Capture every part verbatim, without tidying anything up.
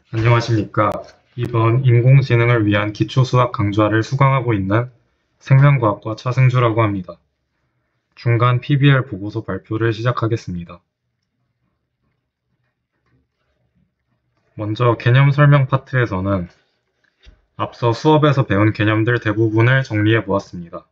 안녕하십니까. 이번 인공지능을 위한 기초수학 강좌를 수강하고 있는 생명과학과 차승주라고 합니다. 중간 피비엘 보고서 발표를 시작하겠습니다. 먼저 개념 설명 파트에서는 앞서 수업에서 배운 개념들 대부분을 정리해 보았습니다.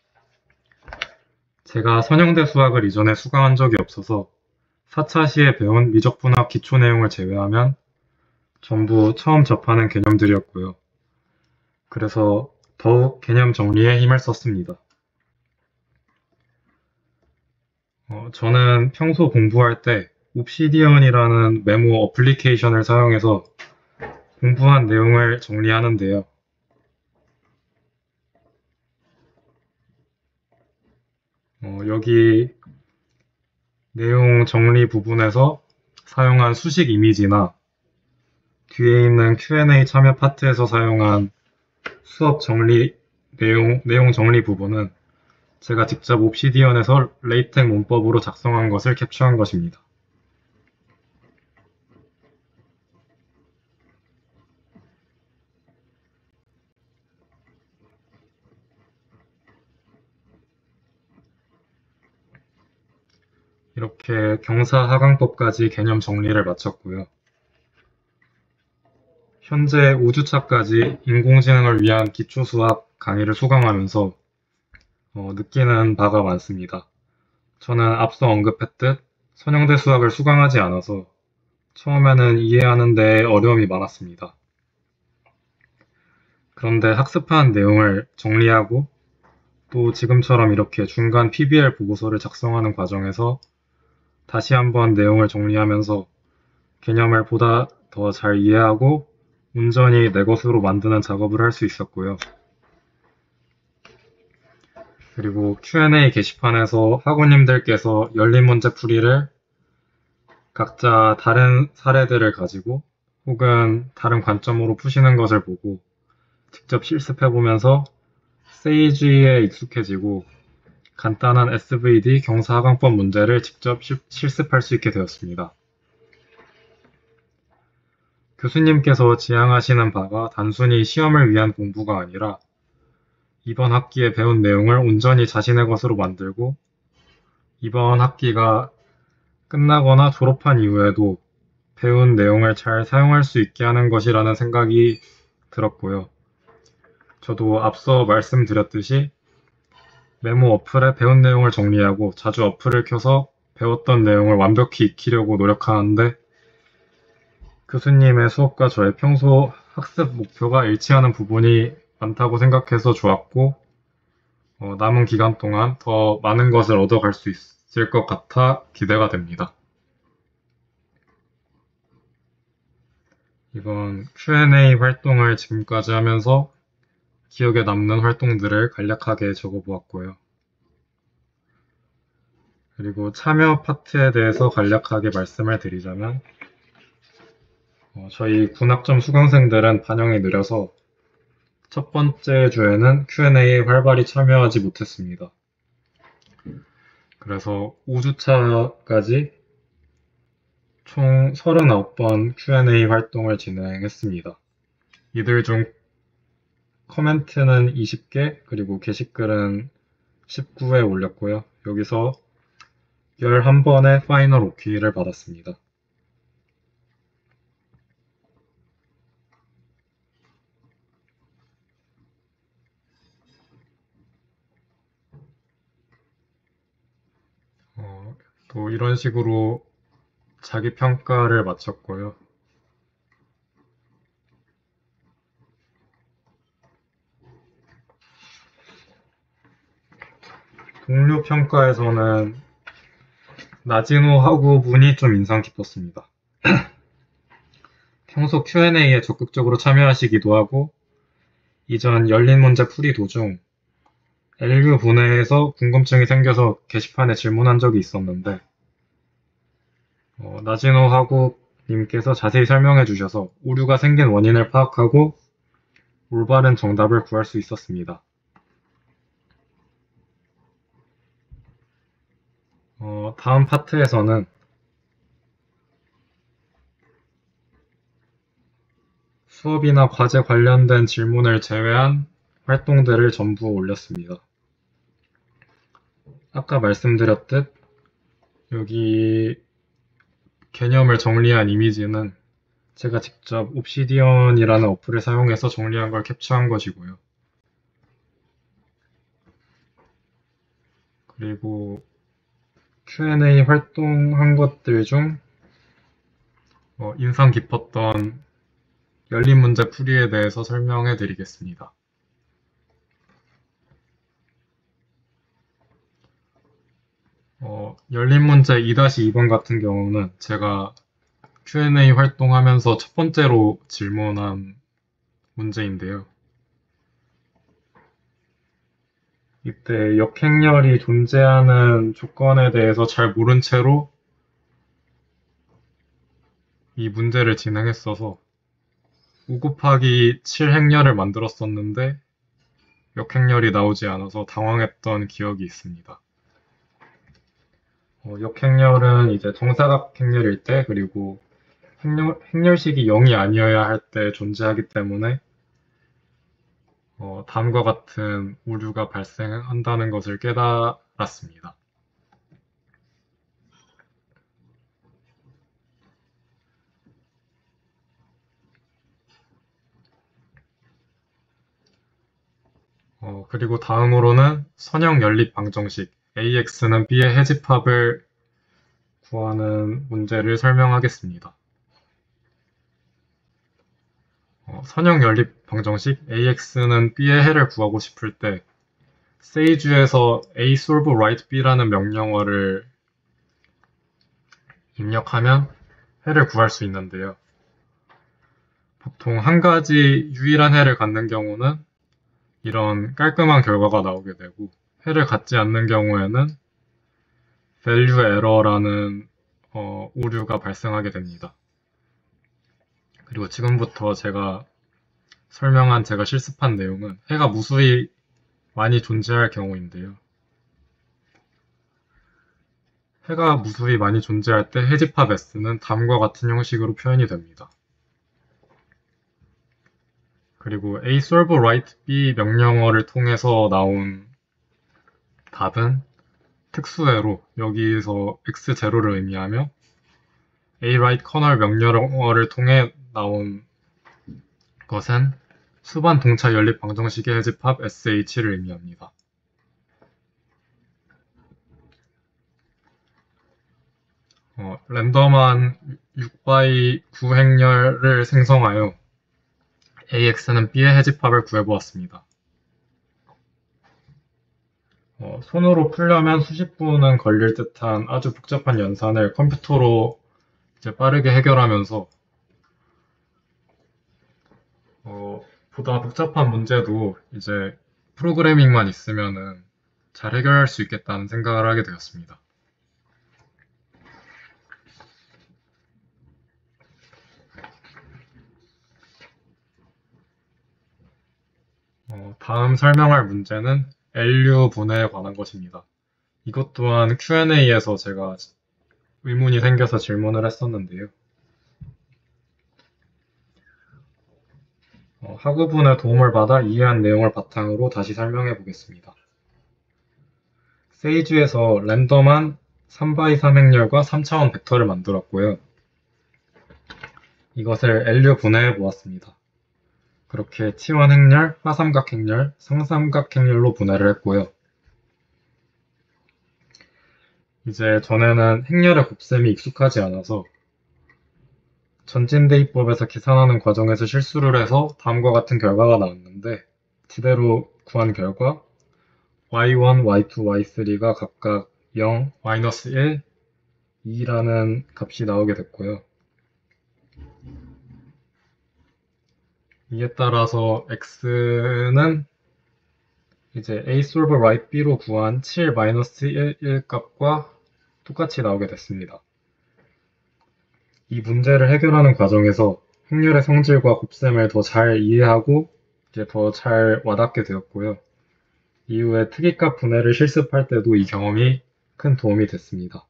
제가 선형대 수학을 이전에 수강한 적이 없어서 사 차 시에 배운 미적분학 기초 내용을 제외하면 전부 처음 접하는 개념들이었고요. 그래서 더욱 개념 정리에 힘을 썼습니다. 어, 저는 평소 공부할 때 옵시디언이라는 메모 어플리케이션을 사용해서 공부한 내용을 정리하는데요. 어, 여기 내용 정리 부분에서 사용한 수식 이미지나 뒤에 있는 큐 앤 에이 참여 파트에서 사용한 수업 정리 내용, 내용 정리 부분은 제가 직접 옵시디언에서 레이텍 문법으로 작성한 것을 캡처한 것입니다. 이렇게 경사하강법까지 개념 정리를 마쳤고요. 현재 오 주차까지 인공지능을 위한 기초수학 강의를 수강하면서 어, 느끼는 바가 많습니다. 저는 앞서 언급했듯 선형대 수학을 수강하지 않아서 처음에는 이해하는 데 어려움이 많았습니다. 그런데 학습한 내용을 정리하고 또 지금처럼 이렇게 중간 피비엘 보고서를 작성하는 과정에서 다시 한번 내용을 정리하면서 개념을 보다 더 잘 이해하고 온전히 내 것으로 만드는 작업을 할 수 있었고요. 그리고 큐 앤 에이 게시판에서 학우님들께서 열린 문제 풀이를 각자 다른 사례들을 가지고 혹은 다른 관점으로 푸시는 것을 보고 직접 실습해보면서 세이지에 익숙해지고 간단한 에스 브이 디 경사하강법 문제를 직접 시, 실습할 수 있게 되었습니다. 교수님께서 지향하시는 바가 단순히 시험을 위한 공부가 아니라 이번 학기에 배운 내용을 온전히 자신의 것으로 만들고 이번 학기가 끝나거나 졸업한 이후에도 배운 내용을 잘 사용할 수 있게 하는 것이라는 생각이 들었고요. 저도 앞서 말씀드렸듯이 메모 어플에 배운 내용을 정리하고 자주 어플을 켜서 배웠던 내용을 완벽히 익히려고 노력하는데 교수님의 수업과 저의 평소 학습 목표가 일치하는 부분이 많다고 생각해서 좋았고 어, 남은 기간 동안 더 많은 것을 얻어갈 수 있을 것 같아 기대가 됩니다. 이번 큐 앤 에이 활동을 지금까지 하면서 기억에 남는 활동들을 간략하게 적어보았고요. 그리고 참여 파트에 대해서 간략하게 말씀을 드리자면 어, 저희 군학점 수강생들은 반영이 느려서 첫 번째 주에는 큐 앤 에이에 활발히 참여하지 못했습니다. 그래서 오 주차까지 총 서른아홉 번 큐 앤 에이 활동을 진행했습니다. 이들 중 코멘트는 이십 개, 그리고 게시글은 십구 회 올렸고요. 여기서 열한 번의 파이널 오케이를 받았습니다. 어, 또 이런 식으로 자기 평가를 마쳤고요. 동료 평가에서는 나진호 학우분이 좀 인상 깊었습니다. 평소 큐 앤 에이에 적극적으로 참여하시기도 하고 이전 열린 문제 풀이 도중 엘유 분해에서 궁금증이 생겨서 게시판에 질문한 적이 있었는데 어, 나진호 학우님께서 자세히 설명해 주셔서 오류가 생긴 원인을 파악하고 올바른 정답을 구할 수 있었습니다. 어, 다음 파트에서는 수업이나 과제 관련된 질문을 제외한 활동들을 전부 올렸습니다. 아까 말씀드렸듯 여기 개념을 정리한 이미지는 제가 직접 옵시디언이라는 어플을 사용해서 정리한 걸 캡처한 것이고요. 그리고 큐 앤 에이 활동한 것들 중 어, 인상 깊었던 열린 문제 풀이에 대해서 설명해 드리겠습니다. 어, 열린 문제 이 이 번 같은 경우는 제가 큐 앤 에이 활동하면서 첫 번째로 질문한 문제인데요. 이때 역행렬이 존재하는 조건에 대해서 잘 모른 채로 이 문제를 진행했어서 오 곱하기 칠 행렬을 만들었었는데 역행렬이 나오지 않아서 당황했던 기억이 있습니다. 어, 역행렬은 이제 정사각 행렬일 때 그리고 행렬, 행렬식이 영이 아니어야 할 때 존재하기 때문에 어, 다음과 같은 오류가 발생한다는 것을 깨달았습니다. 어, 그리고 다음으로는 선형 연립 방정식 에이엑스는 B의 해집합을 구하는 문제를 설명하겠습니다. 어, 선형 연립 방정식 에이엑스는 B의 해를 구하고 싶을 때 세이지에서 A solve write B라는 명령어를 입력하면 해를 구할 수 있는데요. 보통 한 가지 유일한 해를 갖는 경우는 이런 깔끔한 결과가 나오게 되고 해를 갖지 않는 경우에는 value error라는 어, 오류가 발생하게 됩니다. 그리고 지금부터 제가 설명한 제가 실습한 내용은 해가 무수히 많이 존재할 경우인데요. 해가 무수히 많이 존재할 때 해집합 S는 다음과 같은 형식으로 표현이 됩니다. 그리고 A solve write B 명령어를 통해서 나온 답은 특수해로 여기서 엑스 제로를 의미하며 A write kernel 명령어를 통해 나온 것은 수반 동차 연립 방정식의 해집합 에스에이치를 의미합니다. 어, 랜덤한 육 바이 구 행렬을 생성하여 에이엑스는 B의 해집합을 구해보았습니다. 어, 손으로 풀려면 수십 분은 걸릴 듯한 아주 복잡한 연산을 컴퓨터로 이제 빠르게 해결하면서 어, 보다 복잡한 문제도 이제 프로그래밍만 있으면은 잘 해결할 수 있겠다는 생각을 하게 되었습니다. 어, 다음 설명할 문제는 엘유 분해에 관한 것입니다. 이것 또한 큐 앤 에이에서 제가 의문이 생겨서 질문을 했었는데요. 어, 학우분의 도움을 받아 이해한 내용을 바탕으로 다시 설명해 보겠습니다. 세이지에서 랜덤한 삼 바이 삼 행렬과 삼 차원 벡터를 만들었고요. 이것을 엘유 분해해 보았습니다. 그렇게 티 원 행렬, 하삼각 행렬, 상삼각 행렬로 분해를 했고요. 이제 전에는 행렬의 곱셈이 익숙하지 않아서 전진대입법에서 계산하는 과정에서 실수를 해서 다음과 같은 결과가 나왔는데 지대로 구한 결과 와이 원, 와이 투, 와이 쓰리가 각각 영, 마이너스 일, 이라는 값이 나오게 됐고요. 이에 따라서 x는 이제 a solve write b로 구한 칠, 마이너스 일, 일 값과 똑같이 나오게 됐습니다. 이 문제를 해결하는 과정에서 행렬의 성질과 곱셈을 더 잘 이해하고 이제 더 잘 와닿게 되었고요. 이후에 특이값 분해를 실습할 때도 이 경험이 큰 도움이 됐습니다.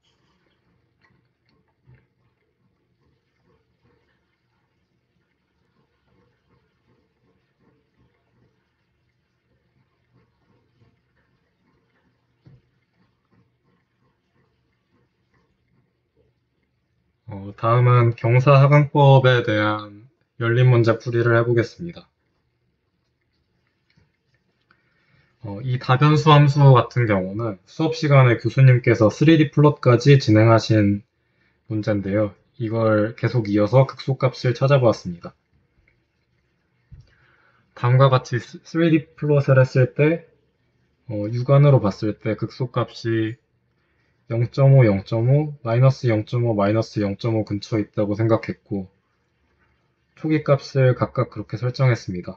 어, 다음은 경사하강법에 대한 열린 문제 풀이를 해보겠습니다. 어, 이 다변수 함수 같은 경우는 수업 시간에 교수님께서 쓰리디 플롯까지 진행하신 문제인데요. 이걸 계속 이어서 극소값을 찾아보았습니다. 다음과 같이 쓰리디 플롯을 했을 때 어, 육안으로 봤을 때 극소값이 영 점 오, 영 점 오, 마이너스 영 점 오, 마이너스 영 점 오 근처에 있다고 생각했고 초기값을 각각 그렇게 설정했습니다.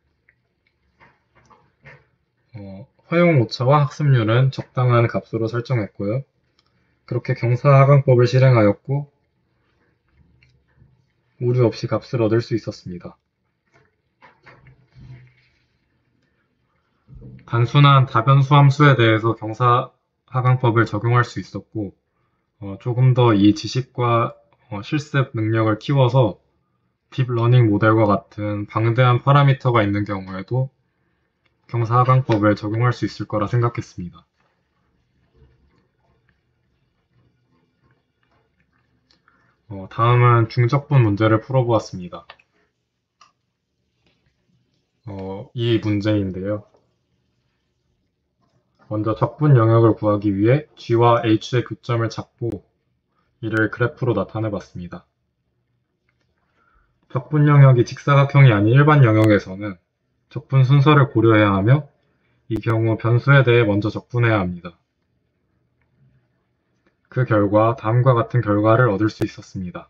어, 허용 오차와 학습률은 적당한 값으로 설정했고요. 그렇게 경사하강법을 실행하였고 오류 없이 값을 얻을 수 있었습니다. 단순한 다변수 함수에 대해서 경사하강법을 적용할 수 있었고 어, 조금 더 이 지식과 어, 실습 능력을 키워서 딥러닝 모델과 같은 방대한 파라미터가 있는 경우에도 경사하강법을 적용할 수 있을 거라 생각했습니다. 어, 다음은 중적분 문제를 풀어보았습니다. 어, 이 문제인데요. 먼저 적분 영역을 구하기 위해 G와 H의 교점을 찾고 이를 그래프로 나타내 봤습니다. 적분 영역이 직사각형이 아닌 일반 영역에서는 적분 순서를 고려해야 하며 이 경우 변수에 대해 먼저 적분해야 합니다. 그 결과 다음과 같은 결과를 얻을 수 있었습니다.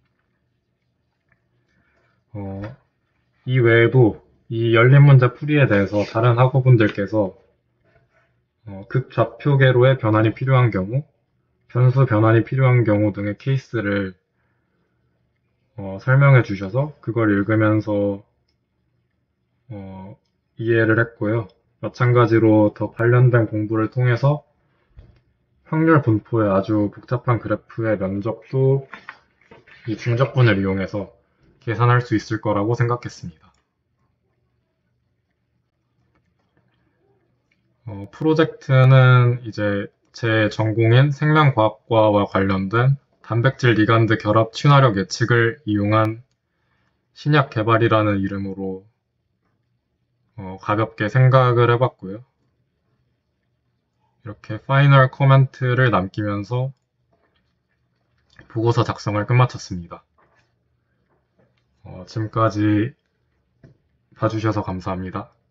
어, 이 외에도 이 열린 문제 풀이에 대해서 다른 학우분들께서 어, 극좌표계로의 변환이 필요한 경우, 변수 변환이 필요한 경우 등의 케이스를 어, 설명해 주셔서 그걸 읽으면서 어, 이해를 했고요. 마찬가지로 더 관련된 공부를 통해서 확률 분포의 아주 복잡한 그래프의 면적도 이 중적분을 이용해서 계산할 수 있을 거라고 생각했습니다. 어, 프로젝트는 이제 제 전공인 생명과학과와 관련된 단백질 리간드 결합 친화력 예측을 이용한 신약 개발이라는 이름으로 어, 가볍게 생각을 해봤고요. 이렇게 파이널 코멘트를 남기면서 보고서 작성을 끝마쳤습니다. 어, 지금까지 봐주셔서 감사합니다.